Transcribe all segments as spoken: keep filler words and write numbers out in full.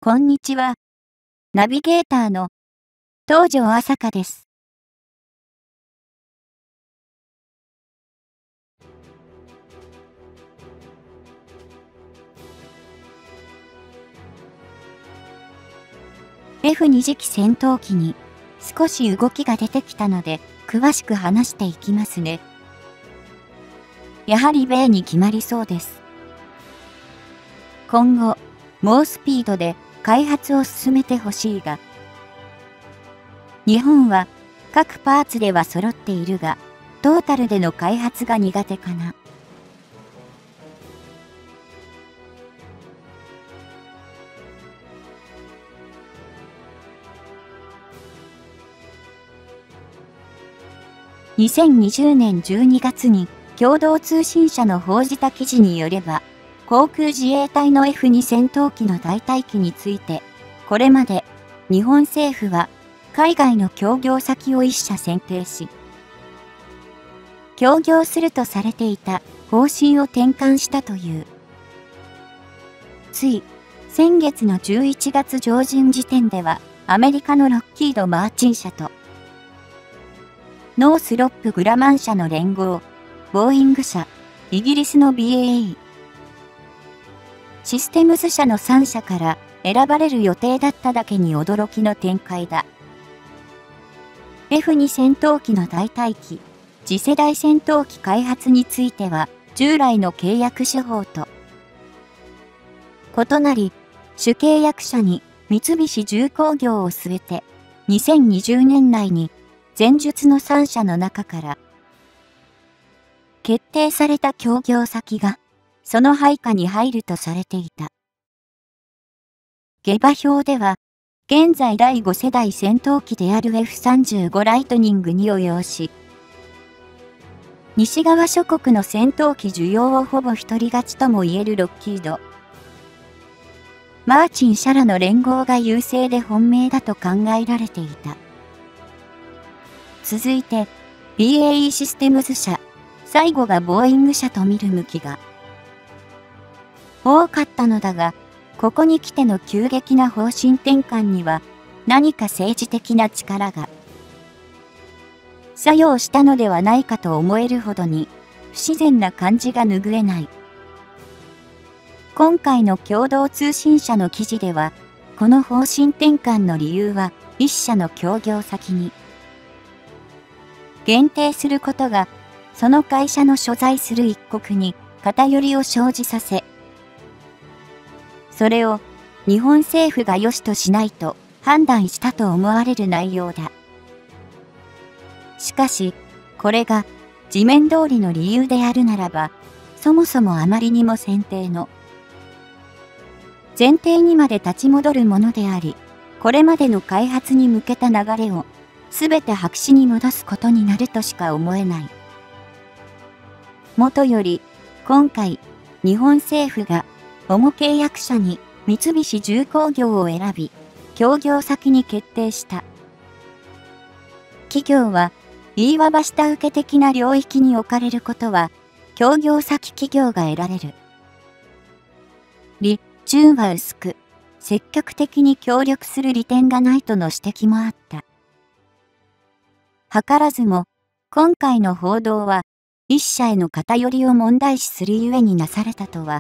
こんにちは。ナビゲーターの東條朝香です。エフに 次期戦闘機に少し動きが出てきたので詳しく話していきますね。やはり米に決まりそうです。今後、猛スピードで開発を進めてほしいが、日本は各パーツでは揃っているが、トータルでの開発が苦手かな。にせんにじゅうねんじゅうにがつに共同通信社の報じた記事によれば、航空自衛隊の エフに 戦闘機の代替機について、これまで日本政府は海外の協業先を一社選定し、協業するとされていた方針を転換したという。つい先月のじゅういちがつ上旬時点では、アメリカのロッキード・マーチン社と、ノースロップ・グラマン社の連合、ボーイング社、イギリスの ビーエーイー、システムズ社のさん社から選ばれる予定だっただけに驚きの展開だ。エフに 戦闘機の代替機、次世代戦闘機開発については、従来の契約手法と異なり、主契約者に三菱重工業を据えて、にせんにじゅうねん内に前述のさん社の中から決定された協業先がその配下に入るとされていた。下馬評では、現在だいご世代戦闘機である エフさんじゅうご ライトニングにを擁し、西側諸国の戦闘機需要をほぼ独り勝ちとも言えるロッキード、マーチン社らの連合が優勢で本命だと考えられていた。続いて、ビーエーイー システムズ社、最後がボーイング社と見る向きが多かったのだが、ここに来ての急激な方針転換には何か政治的な力が作用したのではないかと思えるほどに不自然な感じが拭えない。今回の共同通信社の記事では、この方針転換の理由は一社の協業先に限定することが、その会社の所在する一国に偏りを生じさせ、それを日本政府が良しとしないと判断したと思われる内容だ。しかし、これが字面通りの理由であるならば、そもそもあまりにも選定の前提にまで立ち戻るものであり、これまでの開発に向けた流れをすべて白紙に戻すことになるとしか思えない。もとより、今回、日本政府が主契約者に三菱重工業を選び、協業先に決定した。企業は、言いわば下請け的な領域に置かれることは、協業先企業が得られる。利、潤は薄く、積極的に協力する利点がないとの指摘もあった。図らずも、今回の報道は、一社への偏りを問題視するゆえになされたとは、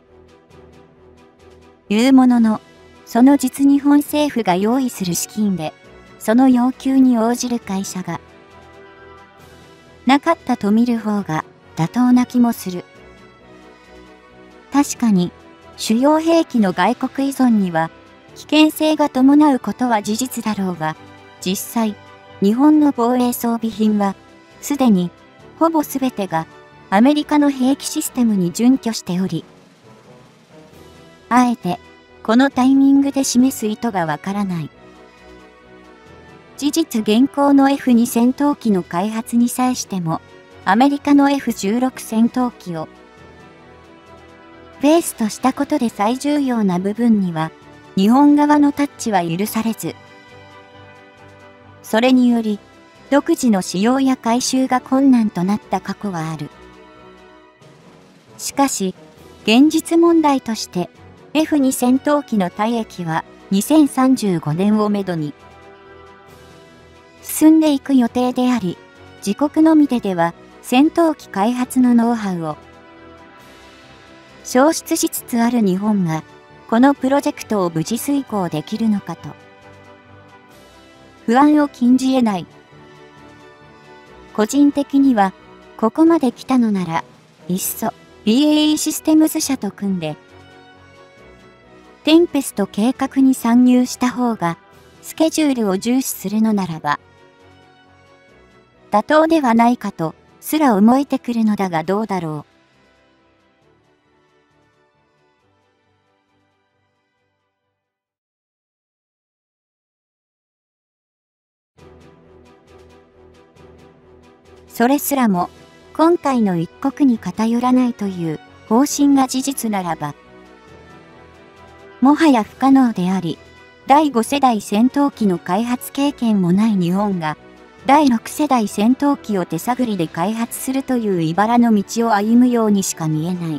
いうものの、その実日本政府が用意する資金で、その要求に応じる会社が、なかったと見る方が妥当な気もする。確かに、主要兵器の外国依存には、危険性が伴うことは事実だろうが、実際、日本の防衛装備品は、すでに、ほぼすべてが、アメリカの兵器システムに準拠しており、あえて、このタイミングで示す意図がわからない。事実現行の エフに 戦闘機の開発に際しても、アメリカの エフじゅうろく 戦闘機を、ベースとしたことで最重要な部分には、日本側のタッチは許されず、それにより、独自の使用や改修が困難となった過去はある。しかし、現実問題として、エフに 戦闘機の退役はにせんさんじゅうごねんをめどに進んでいく予定であり、自国のみででは戦闘機開発のノウハウを消失しつつある日本が、このプロジェクトを無事遂行できるのかと不安を禁じ得ない。個人的には、ここまで来たのなら、いっそ ビーエーイー システムズ社と組んで、テンペスト計画に参入した方が、スケジュールを重視するのならば、妥当ではないかとすら思えてくるのだがどうだろう。それすらも、今回の一国に偏らないという方針が事実ならば、もはや不可能であり、だいご世代戦闘機の開発経験もない日本が、だいろく世代戦闘機を手探りで開発するという茨の道を歩むようにしか見えない。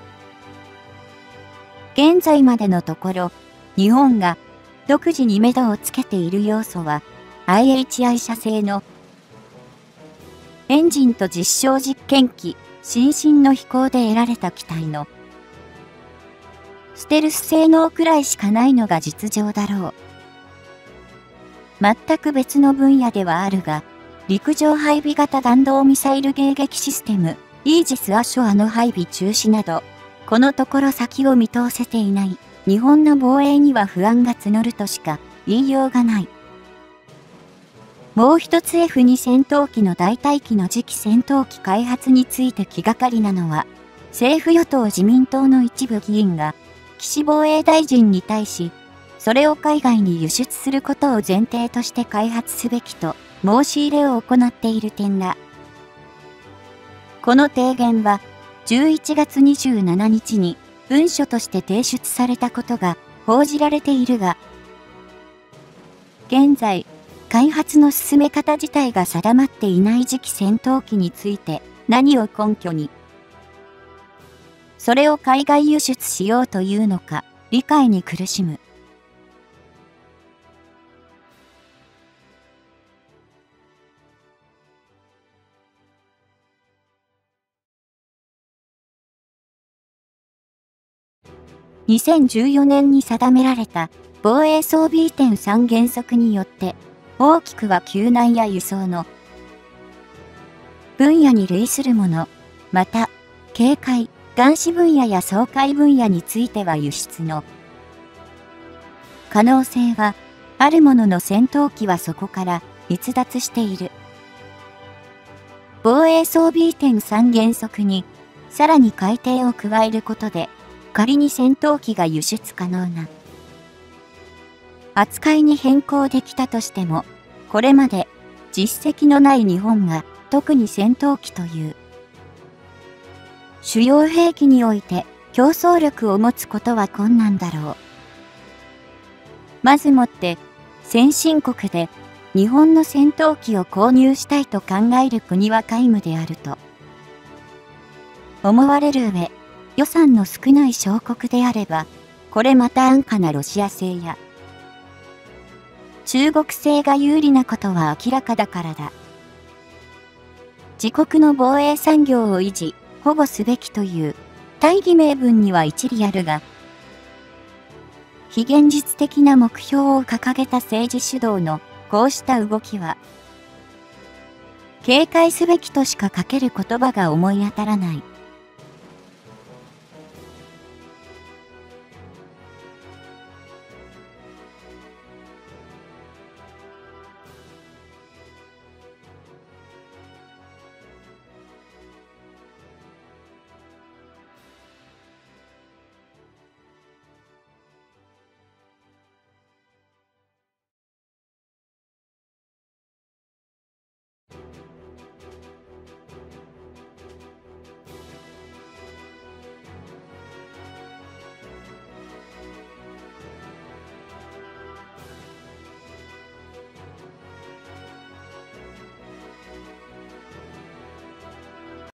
現在までのところ、日本が独自に目処をつけている要素は、アイエイチアイ 社製のエンジンと実証実験機、新進の飛行で得られた機体のステルス性能くらいしかないのが実情だろう。全く別の分野ではあるが、陸上配備型弾道ミサイル迎撃システム、イージス・アショアの配備中止など、このところ先を見通せていない日本の防衛には不安が募るとしか言いようがない。もう一つ エフツー 戦闘機の代替機の次期戦闘機開発について気がかりなのは、政府与党自民党の一部議員が、岸防衛大臣に対し、それを海外に輸出することを前提として開発すべきと申し入れを行っている点だ。この提言は、じゅういちがつにじゅうしちにちに文書として提出されたことが報じられているが、現在、開発の進め方自体が定まっていない次期戦闘機について何を根拠に、それを海外輸出しようというのか理解に苦しむ。にせんじゅうよねんに定められた防衛装備移転さん原則によって大きくは救難や輸送の分野に類するもの、また警戒、監視分野や掃海分野については輸出の可能性はあるものの戦闘機はそこから逸脱している。防衛装備移転さん原則にさらに改定を加えることで仮に戦闘機が輸出可能な扱いに変更できたとしても、これまで実績のない日本が特に戦闘機という主要兵器において競争力を持つことは困難だろう。まずもって先進国で日本の戦闘機を購入したいと考える国は皆無であると思われる上、予算の少ない小国であれば、これまた安価なロシア製や中国製が有利なことは明らかだからだ。自国の防衛産業を維持、保護すべきという大義名分には一理あるが、非現実的な目標を掲げた政治主導のこうした動きは、警戒すべきとしか書ける言葉が思い当たらない。